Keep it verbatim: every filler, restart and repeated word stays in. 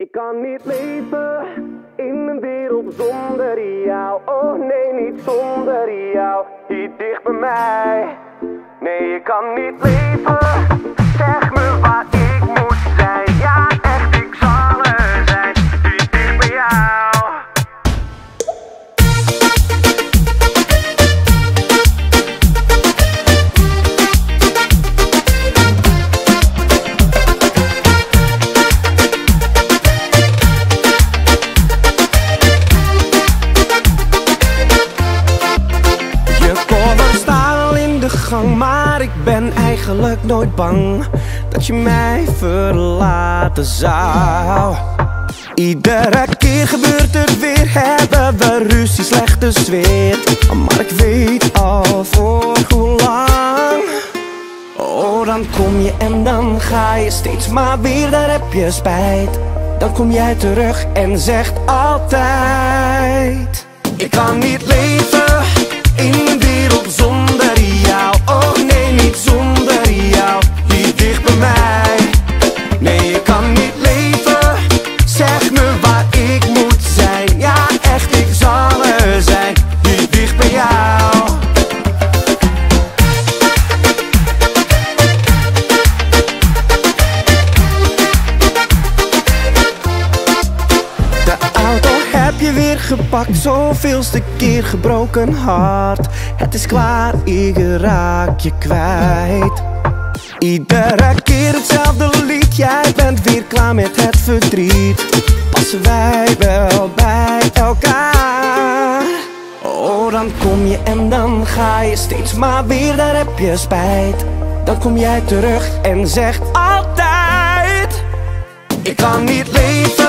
Ik kan niet leven in een wereld zonder jou. Oh nee, niet zonder jou. Hier dicht bij mij. Nee, ik kan niet leven. Zeg me waar ik moet zijn. Ja, echt, ik zal er zijn. Hier dicht bij jou. Maar ik ben eigenlijk nooit bang dat je mij verlaten zou. Iedere keer gebeurt het weer, hebben we ruzie, slechte sfeer. Maar ik weet al voor hoe lang. Oh, dan kom je en dan ga je steeds maar weer, daar heb je spijt. Dan kom jij terug en zegt altijd: ik kan niet leven in een wereld zonder jou. Oh nee, niet zonder jou. Hier dicht bij mij. Nee, ik kan niet leven. Zeg me waar ik moet zijn. Ja, echt, ik zal er zijn. Hier dicht bij jou. De auto heb je weer gepakt, zoveelste keer gebroken hart. Het is klaar, ik raak je kwijt. Iedere keer hetzelfde lied, jij bent weer klaar met het verdriet. Passen wij wel bij elkaar? Oh, dan kom je en dan ga je steeds maar weer, daar heb je spijt. Dan kom jij terug en zegt altijd: ik kan niet leven